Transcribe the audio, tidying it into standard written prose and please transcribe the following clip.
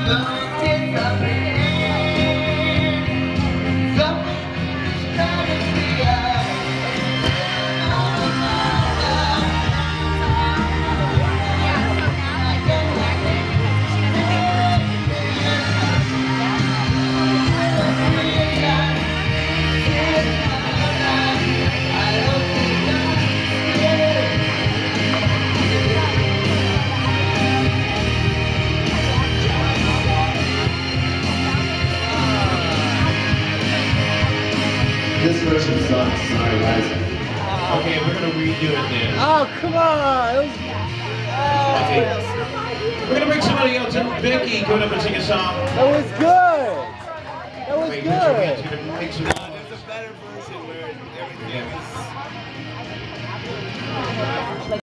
This version sucks. Sorry, guys. Okay, we're gonna redo it then. Oh, come on! Okay. We're gonna bring somebody else in. Becky, coming up and sing a song. That was good! That was Wait, good! Richard Man's gonna make some noise. There's a better version where everything Yeah. is